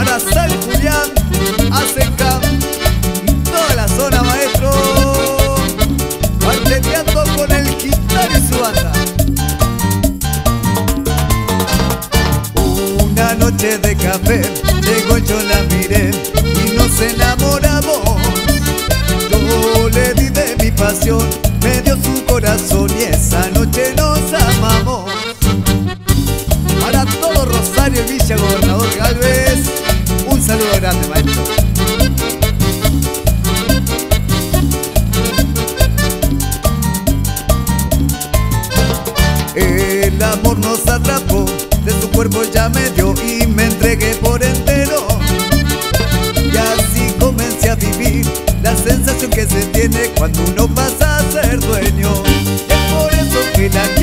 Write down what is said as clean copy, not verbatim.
para San Julián, Asenca y toda la zona, maestro. Marcheteando con el Quintana y su banda. Una noche de café, llegó y yo la miré y nos enamoramos. Yo le di de mi pasión, me dio su corazón y esa noche nos amamos. Para todo Rosario y Villa Gobernador Galvez, un saludo grande, maestro. El amor nos atrapó, de su cuerpo ya me dio y me entregué por entero. Y así comencé a vivir la sensación que se tiene cuando uno pasa a ser dueño. Es por eso que la